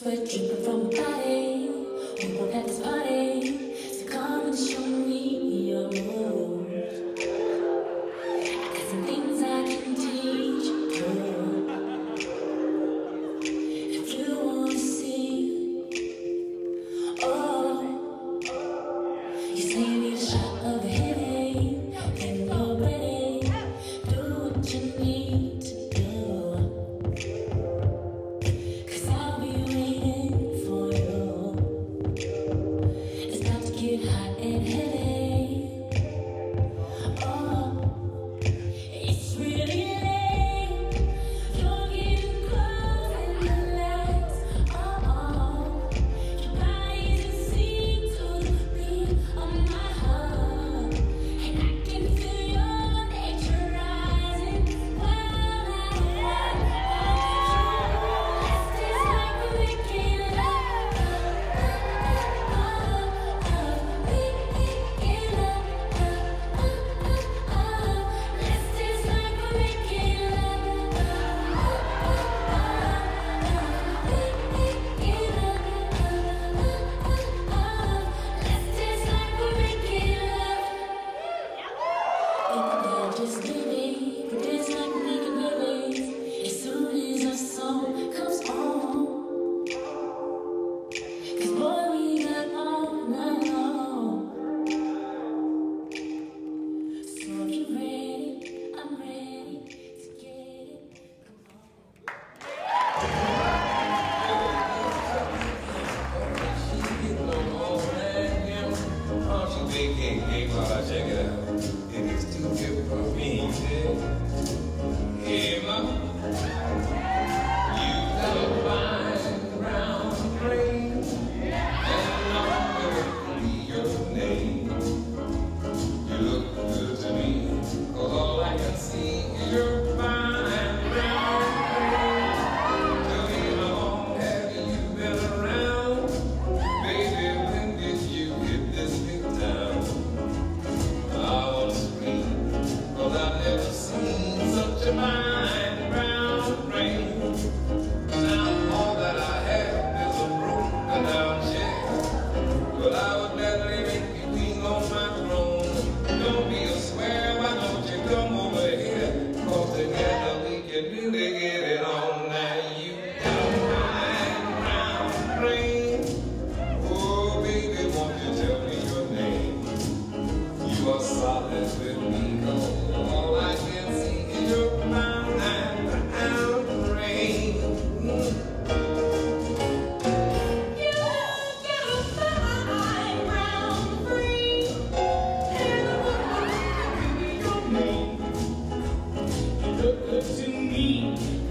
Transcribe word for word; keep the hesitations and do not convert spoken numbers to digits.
Sweat dripping from my body. We both at this party, so come and show me your moves. Got some things I can teach you. If you wanna see, oh, you say you need a shot of a headache, then you're ready. Do what you need to do. Hot and heavy. Oh, it's really late. You're getting close and relax. Oh, oh, your body just seems to beat on my heart, and I can feel your nature rising. While I Let's taste like we're making love. Just living, but it's like making memories. As soon as our song comes on, 'cause boy, we got all night long. So if you're ready, I'm ready to get it. Come on. She big game, game, while I check it out. It is too good for me, yeah. Hey, mama, you got a fine brown brain, and I'm gonna be your name. You look good to me, 'cause all I can see is your fine brown brain. Tell me how long have you been around? Baby, when did you hit this big town? Cause I've never seen such a fine brown brain. Now all that I have is a broken down check, but I would gladly make you queen on my throne. Don't be a square, why don't you come over here? 'Cause together we can really get it on. Now you got a fine brown brain. Oh baby, won't you tell me your name? You are solid with me, 'cause all I can see is your fine brown brain. You got a fine brown brain, and I wanna be your name. You look good to me,